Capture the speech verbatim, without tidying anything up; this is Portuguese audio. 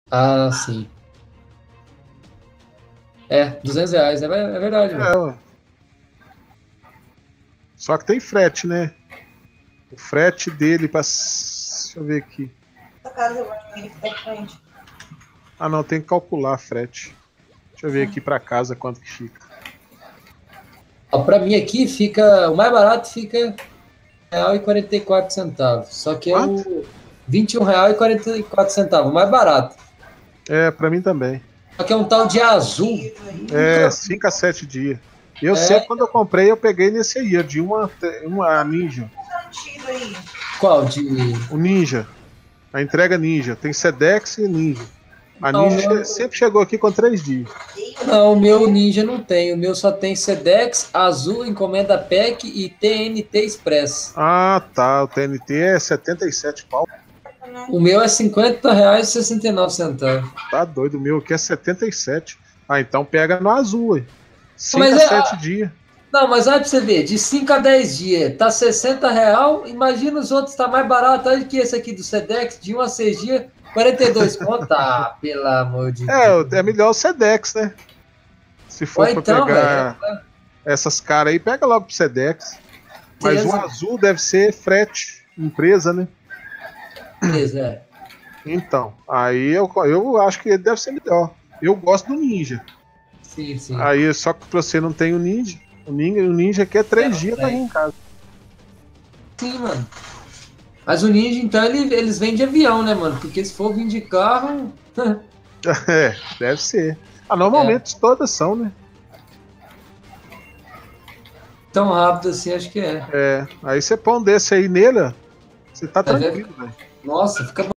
Ah, sim. É, duzentos reais, é, ver- é verdade, mano. É, ué. Só que tem frete, né? O frete dele pra. Deixa eu ver aqui. Essa casa ele fica de frente. Ah, não, tem que calcular frete. Deixa eu ver aqui pra casa quanto que fica. Ó, pra mim aqui fica. O mais barato fica um real e quarenta e quatro centavos. Só que é Quanto? o vinte e um real e quarenta e quatro centavos, o mais barato. É, pra mim também. Só que é um tal de azul. É, Nunca. cinco a sete dias. Eu sempre, É, quando eu comprei, eu peguei nesse aí, ó, de uma, uma Ninja. Garantido aí. qual? De. O Ninja. A entrega Ninja. Tem Sedex e Ninja. A Não, o Ninja che- meu, sempre chegou aqui com três dias. não, o meu Ninja não tem. O meu só tem Sedex, Azul, Encomenda Pack e T N T Express. Ah, tá. O T N T é setenta e sete pau. O meu é cinquenta reais e sessenta e nove centavos. Tá doido. O meu aqui é setenta e sete. Ah, então pega no azul, aí. cinco Mas a é. sete dias. Não, mas olha pra você ver, de cinco a dez dias, tá sessenta real, imagina os outros, tá mais barato aí que esse aqui do Sedex, de um a seis dias, quarenta e dois conto. Ah, pelo amor de Deus. É, é melhor o Sedex, né? Se Ou for pra então, velho, pegar essas caras aí, pega logo pro Sedex. Mas o certeza, azul deve ser frete, empresa, né? beleza, é. Então, aí eu, eu acho que ele deve ser melhor. Eu gosto do Ninja. Sim, sim. Aí, só que você não tem o Ninja. O Ninja, o Ninja aqui é três dias tá aí em casa. Sim, mano. Mas o Ninja, então, ele, eles vêm de avião, né, mano? Porque se for vir de carro. É, deve ser. Ah, É, normalmente todas são, né? tão rápido assim, acho que é. É, aí você põe um desse aí nele, ó, você tá Mas é- tranquilo, velho. Nossa, fica